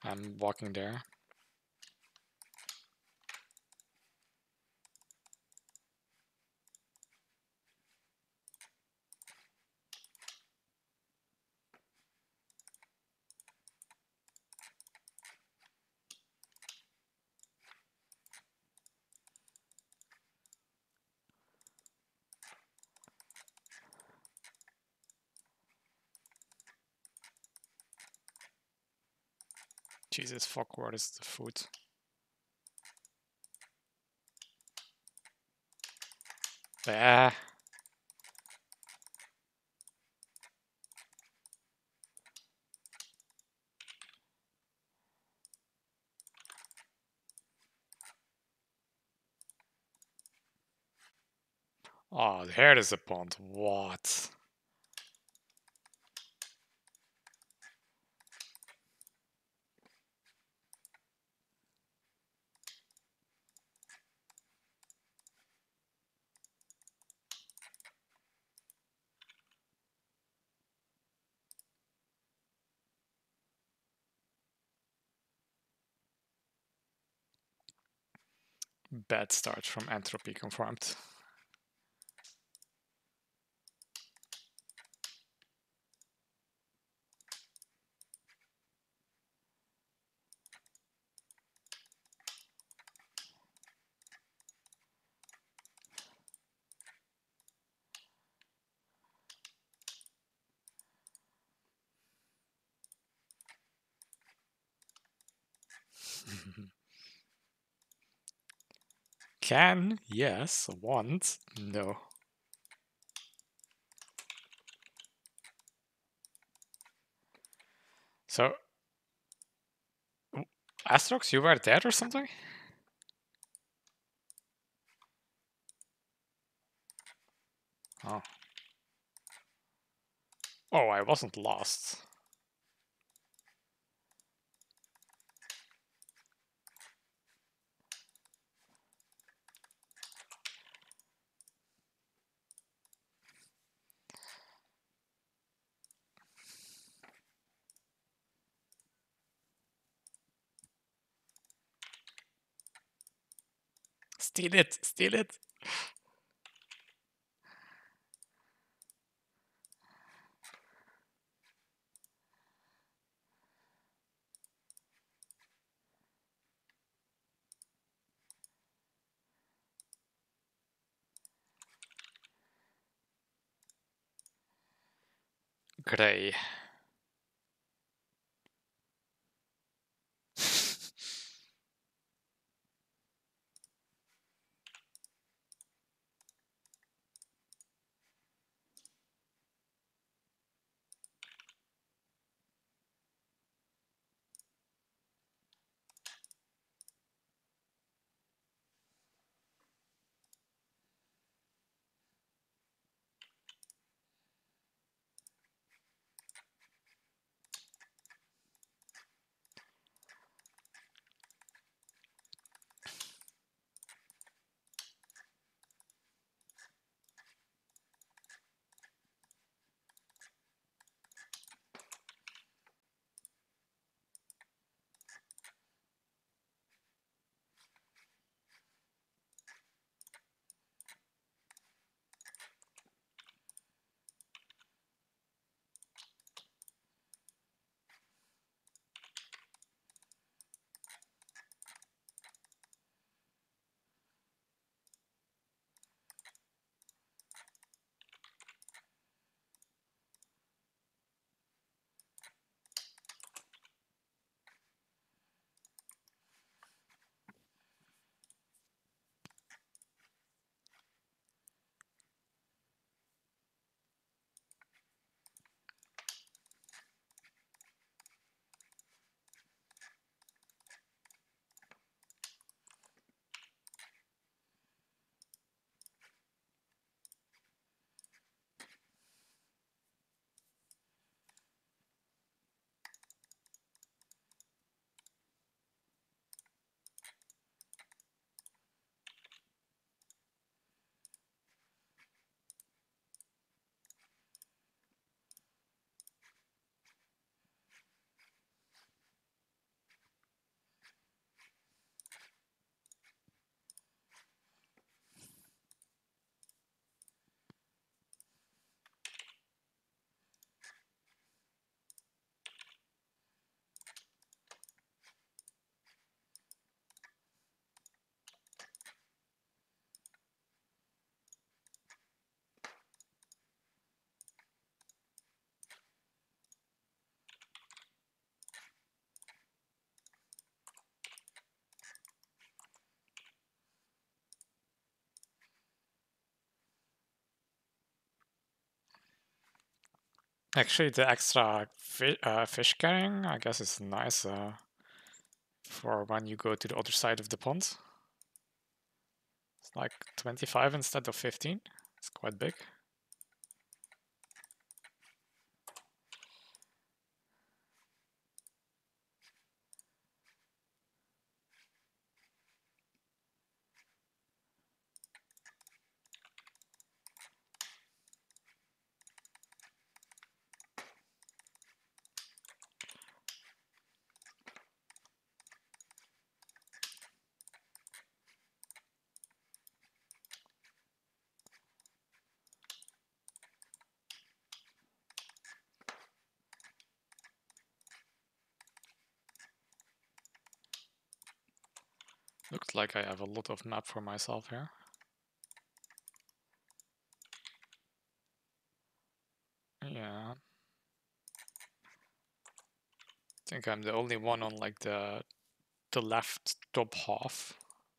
I'm walking there. Jesus fuck, what is the food? Ah. Oh, there is a pond. What? Bad start from entropy confirmed. Can, yes. Want, no. So, Astrox, you were dead or something? Oh. Oh, I wasn't lost. Steal it! Steal it! Grey. Actually, the extra fish carrying, I guess, is nice for when you go to the other side of the pond. It's like 25 instead of 15. It's quite big. Looks like I have a lot of map for myself here. Yeah. I think I'm the only one on like the left top half.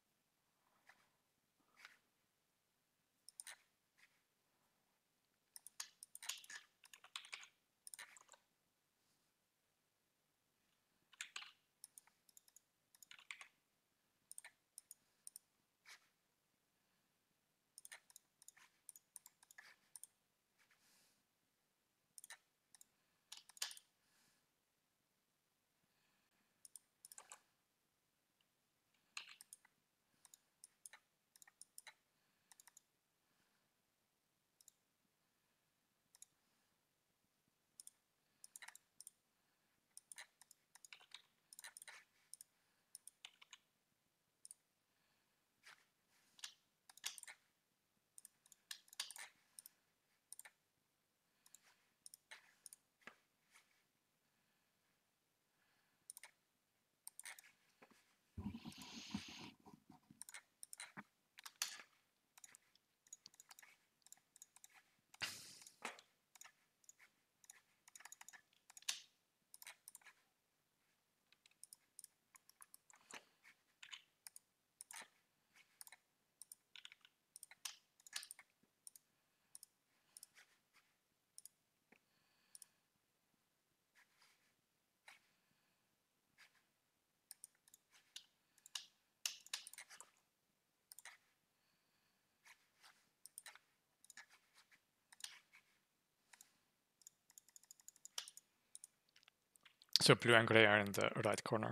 So blue and gray are in the right corner.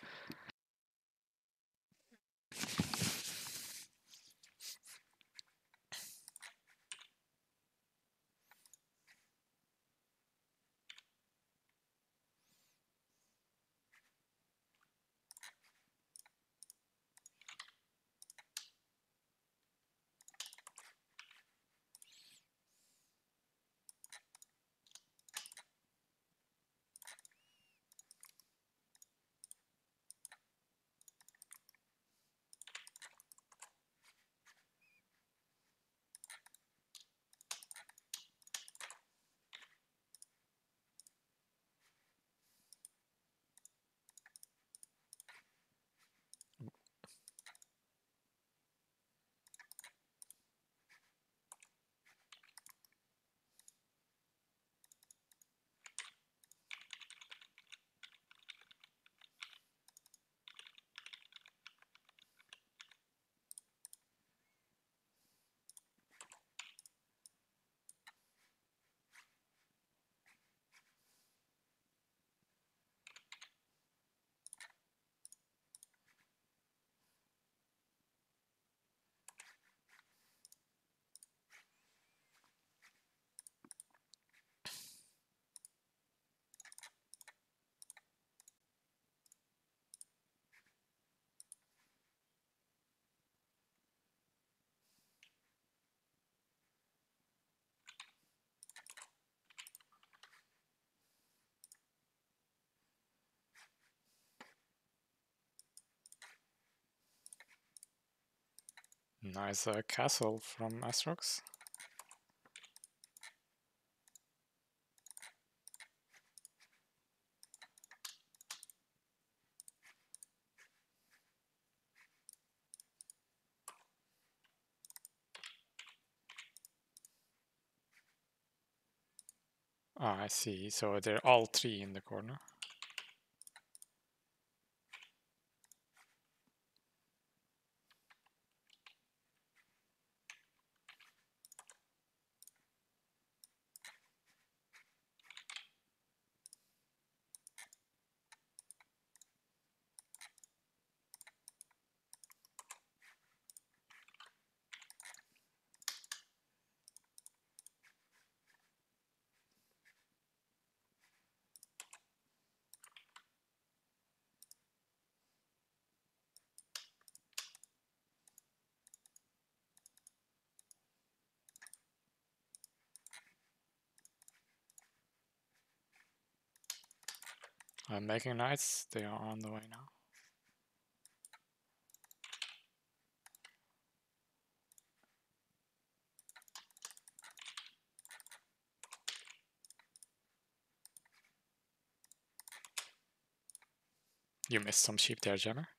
Nice castle from Astrox. Ah, I see. So they're all three in the corner. I'm making knights. They are on the way now. You missed some sheep there, Jammer.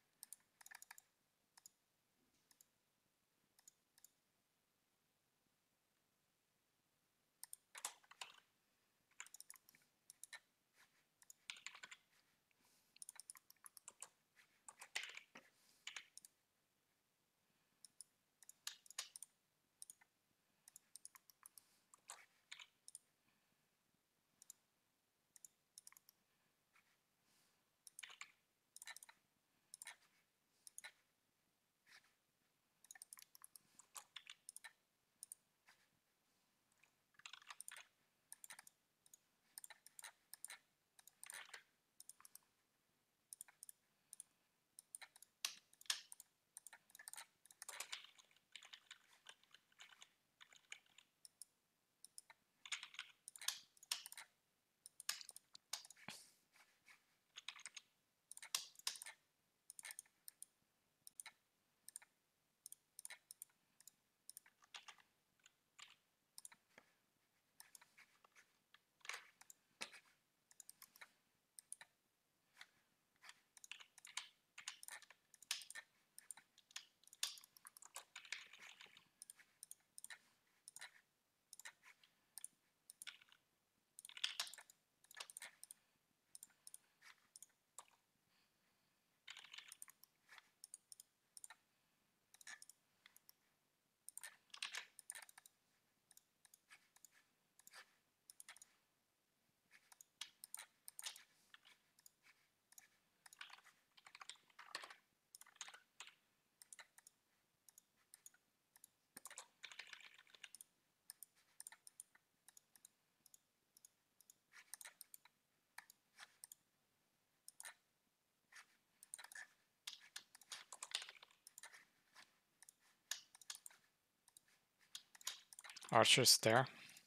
Archers there.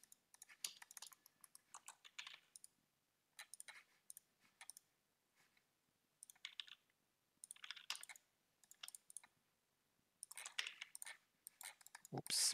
Oops.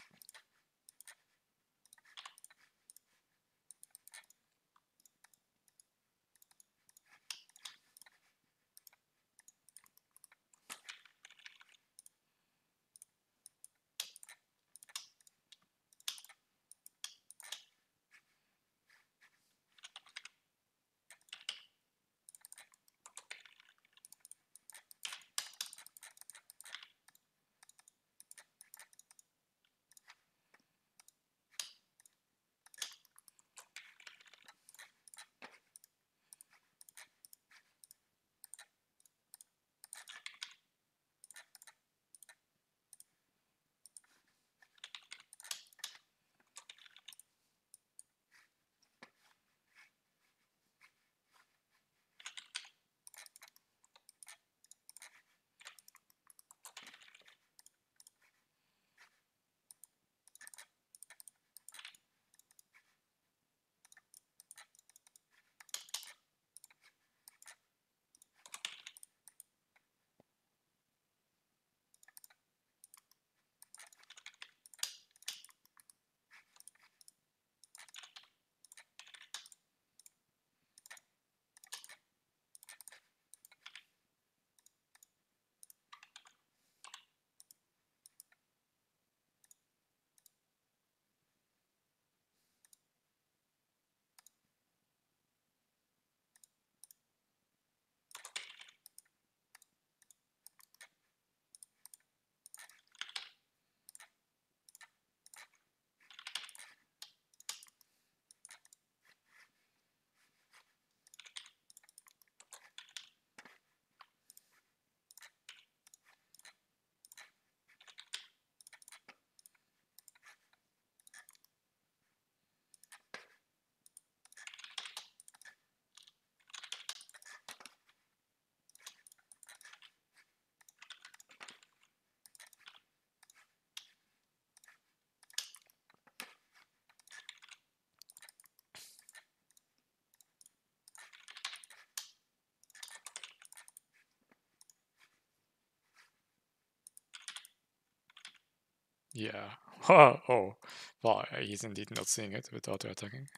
Yeah. Oh. Well, he's indeed not seeing it with auto-attacking.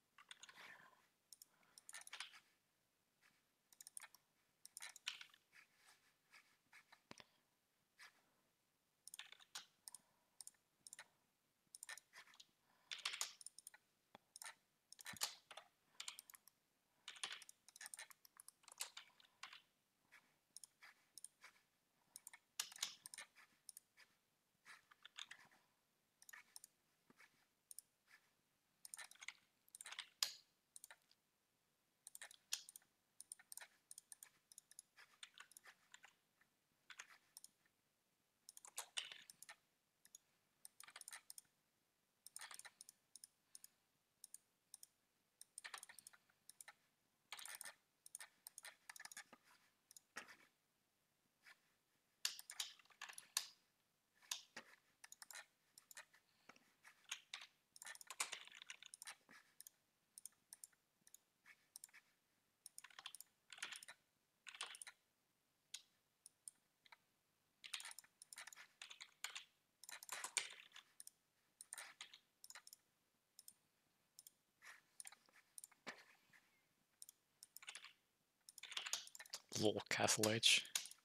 Lol, Castle Age.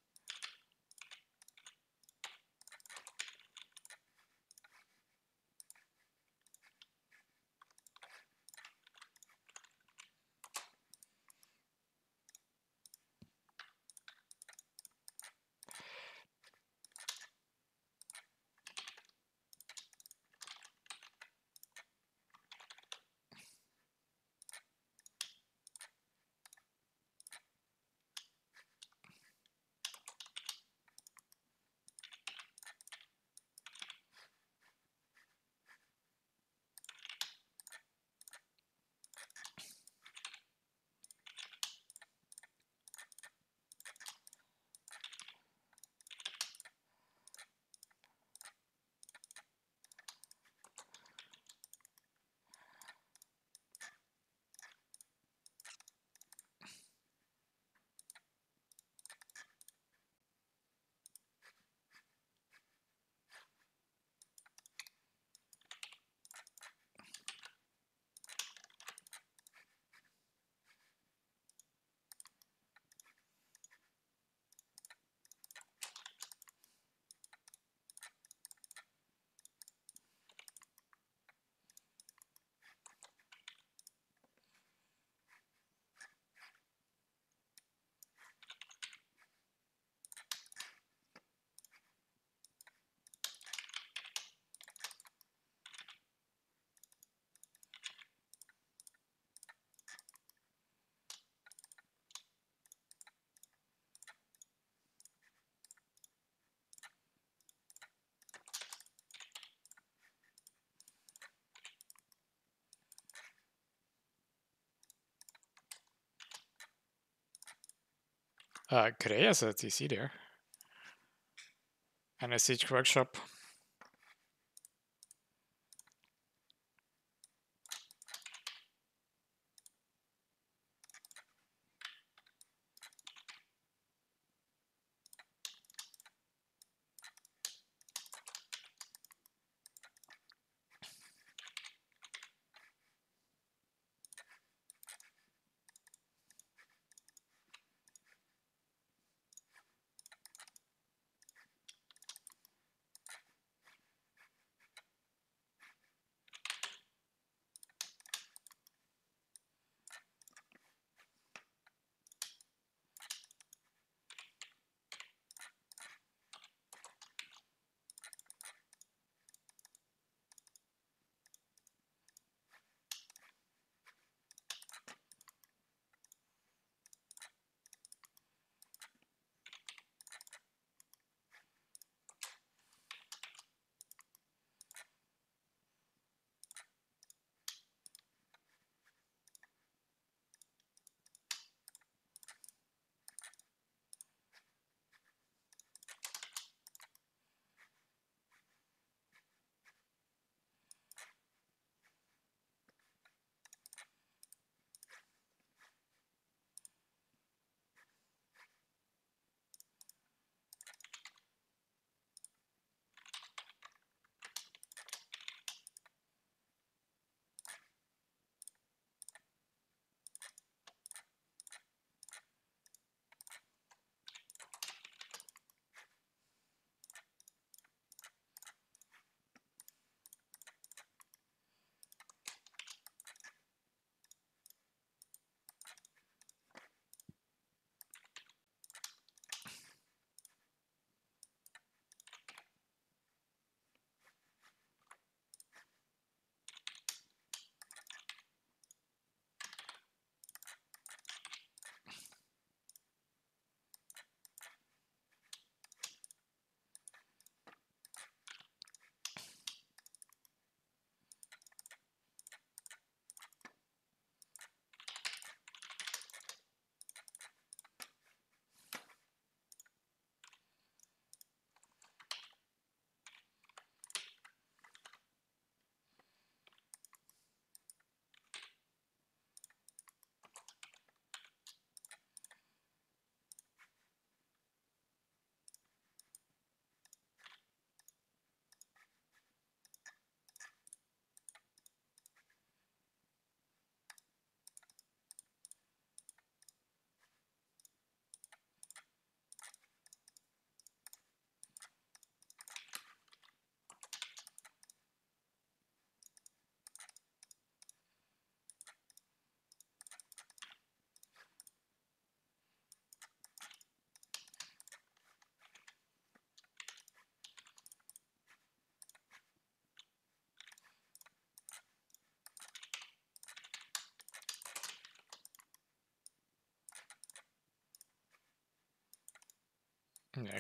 Grey has a TC there. And a Siege Workshop.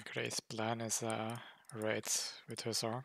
Gray's plan is raid with Hussar.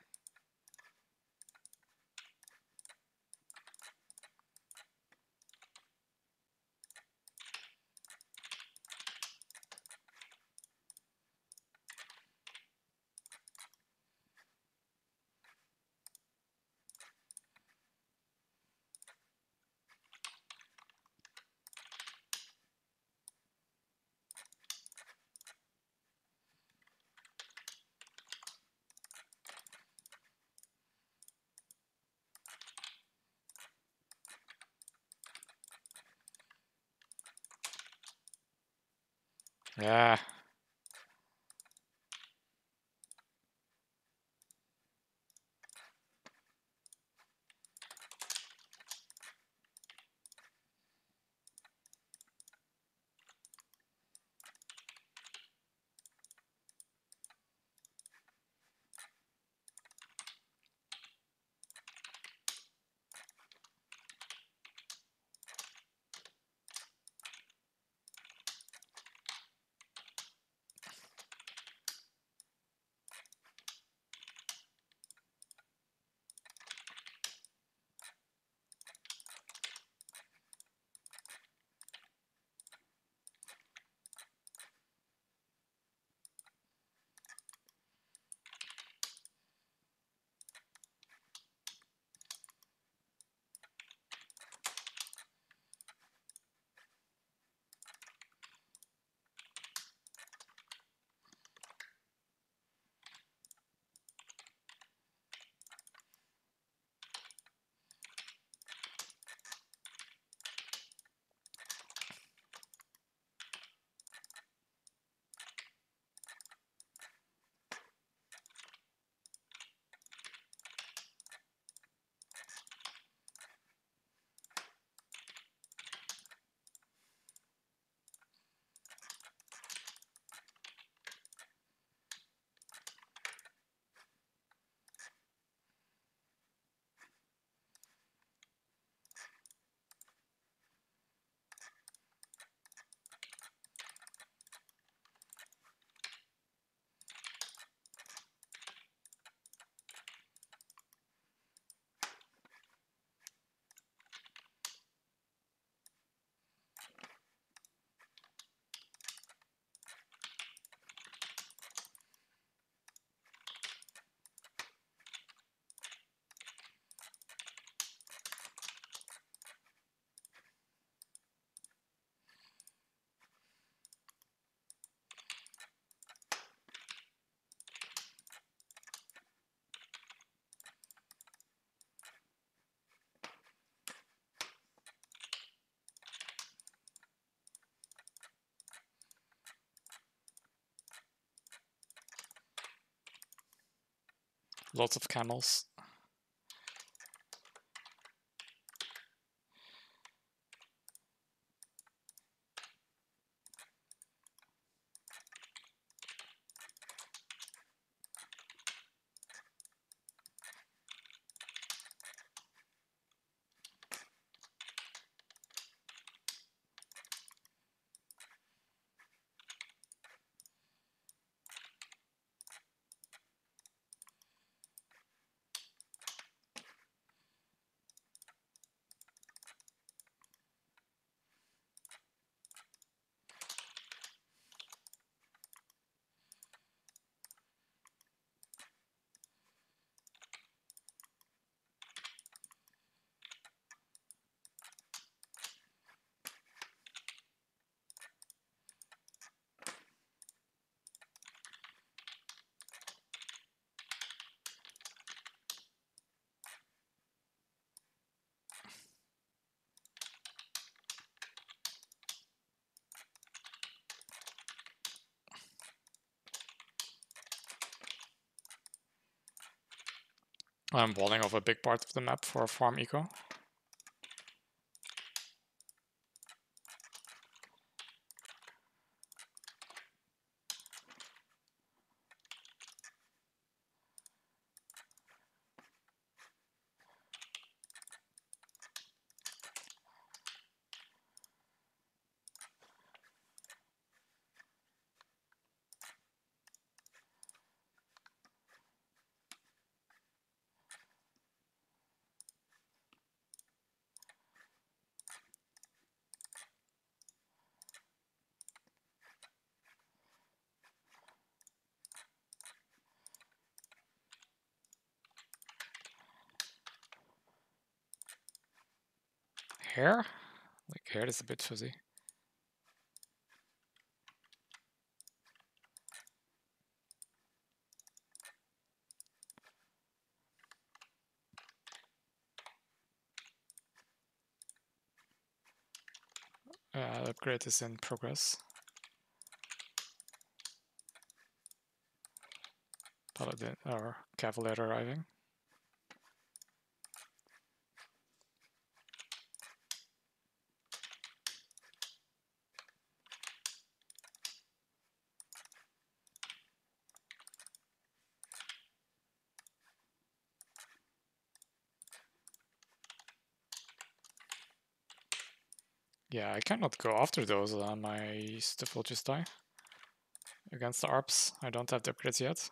Yeah. Lots of camels. I'm walling off a big part of the map for farm eco. hair? Like hair is a bit fuzzy. Upgrade is in progress. Paladin or Cavalier arriving. Yeah, I cannot go after those. My stuff will just die. Against the ARPs, I don't have the upgrades yet.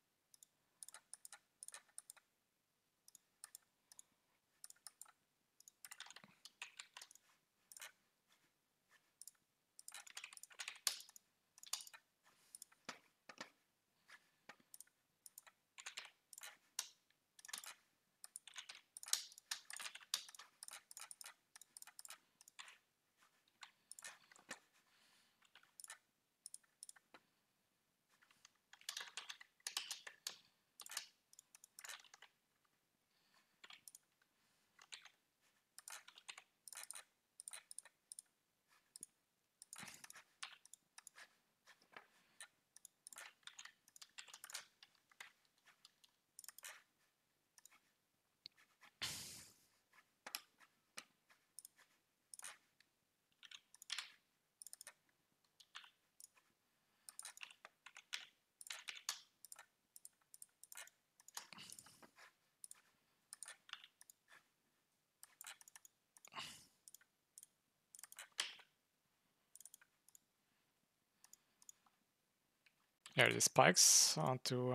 Yeah, the spikes onto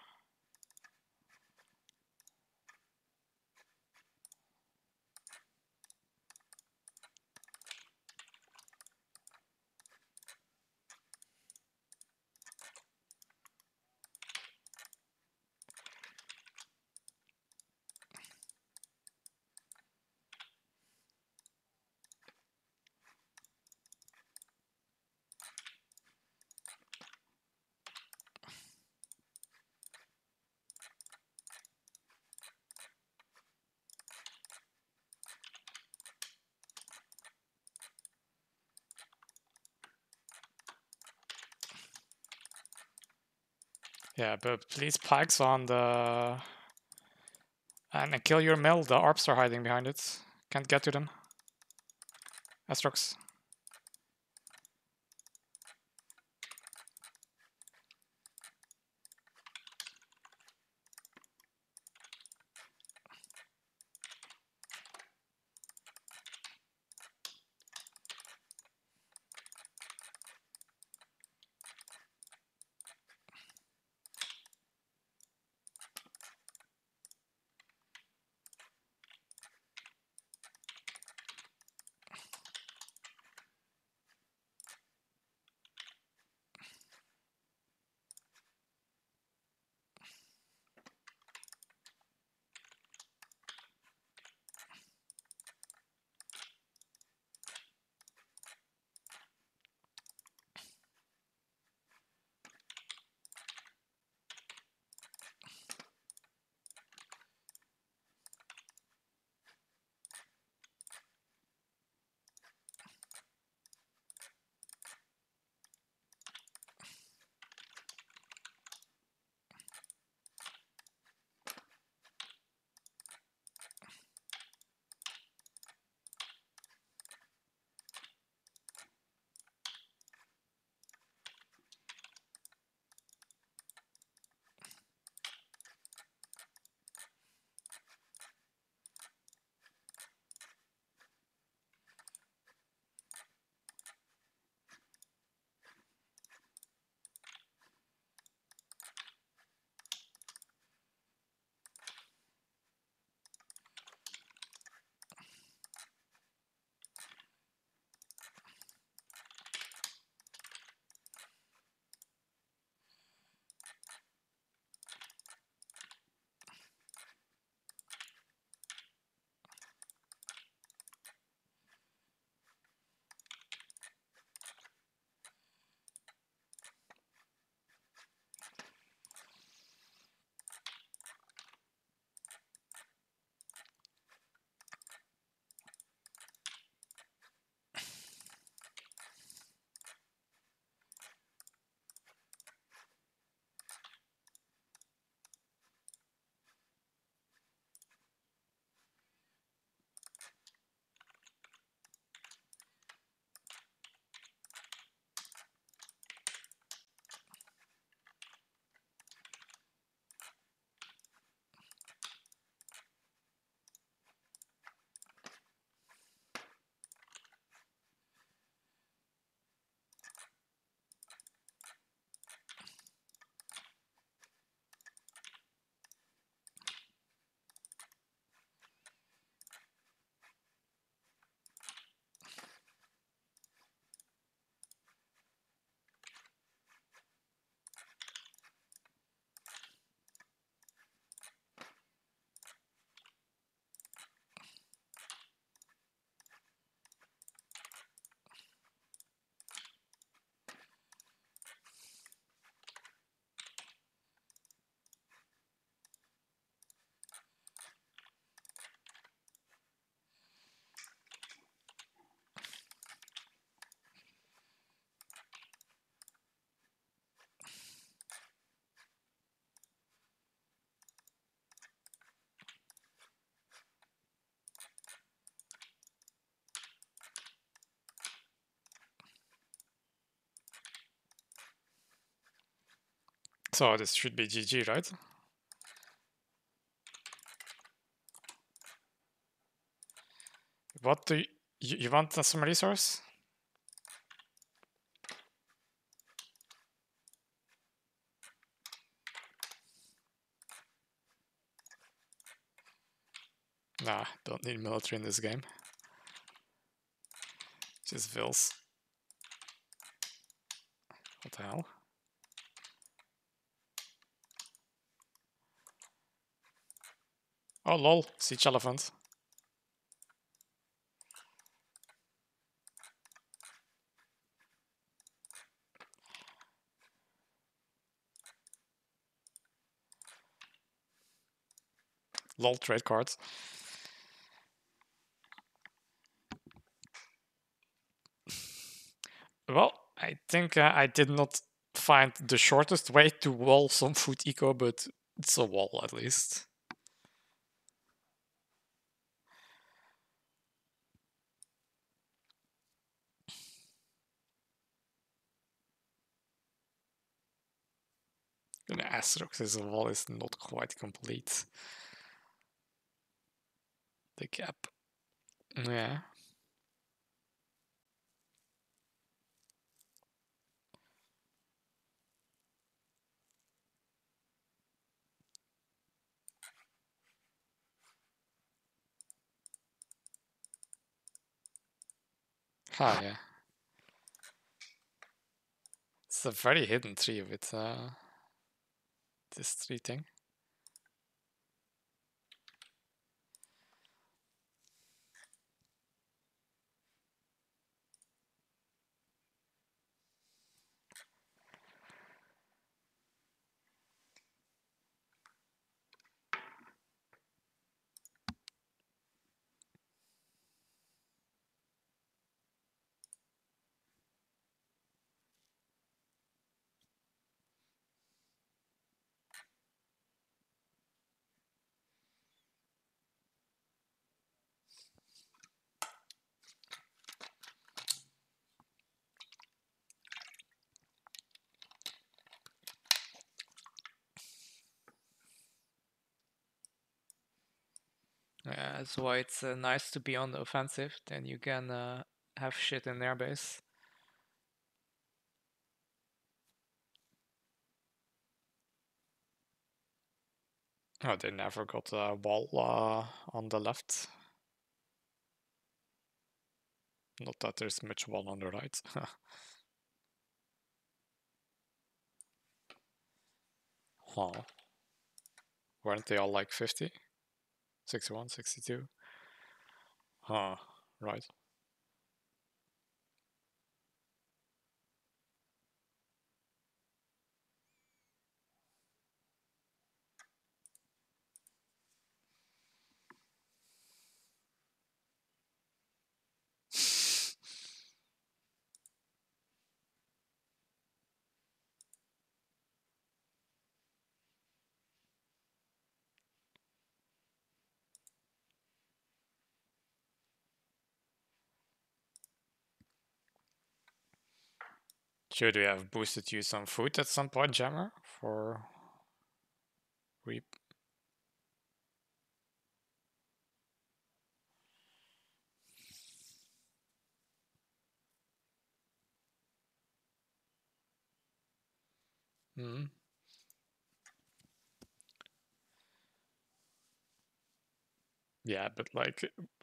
yeah, but please pikes on the and kill your mill. The ARPs are hiding behind it. Can't get to them. Astrox. So this should be GG, right? What do you want some resource? Nah, don't need military in this game. Just Vils. What the hell? Oh lol, siege elephant. Lol, trade cards. Well, I think I did not find the shortest way to wall some food eco, but it's a wall at least. An Asterox as a wall is not quite complete. The gap. Yeah. Ah, yeah. It's a very hidden tree with this tree thing. Yeah, that's why it's nice to be on the offensive. Then you can have shit in their base. Oh, they never got a wall on the left. Not that there's much wall on the right. Huh. Weren't they all like 50? 61, 62? Huh, right. Should we have boosted you some food at some point, Jammer? For reap? Hmm. Yeah, but like...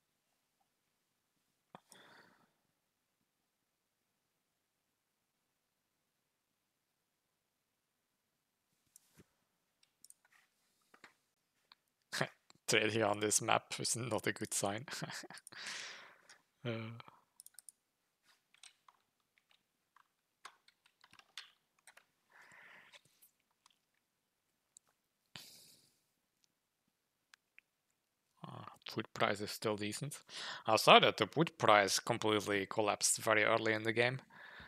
trading on this map is not a good sign. Food price is still decent. I saw that the wood price completely collapsed very early in the game.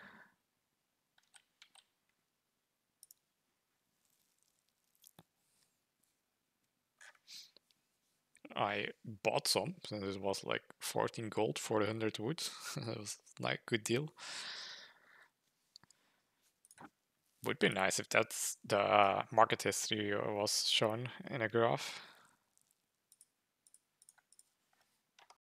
I bought some, since it was like 14 gold for 100 wood. It was like a good deal. Would be nice if that's the market history was shown in a graph.